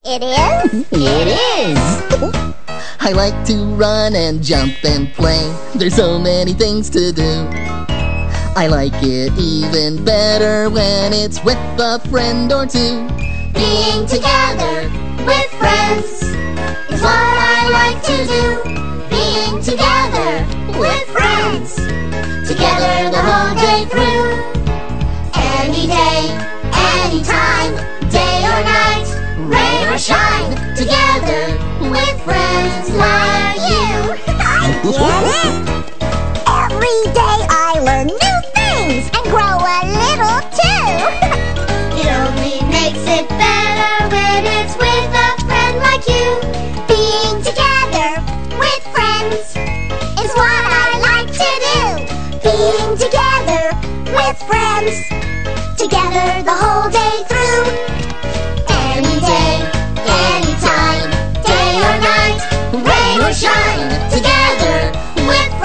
It is? It is! I like to run and jump and play. There's so many things to do. I like it even better when it's with a friend or two. Being together with friends is what I like to do. Being together with friends, together the whole day through. Any day, any time, day or night, rain or shine, together with friends like you. I get it! Every day I learn new things and grow a little too. It only makes it better when it's with a friend like you. Being together with friends is what I like to do. Being together with friends, together the whole day through. Any day, any time, day or night, rain or shine, together with